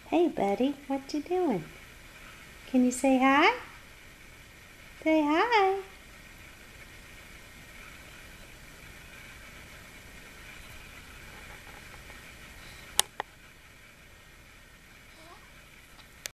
Hey, buddy, what you doing? Can you say hi? Say hi.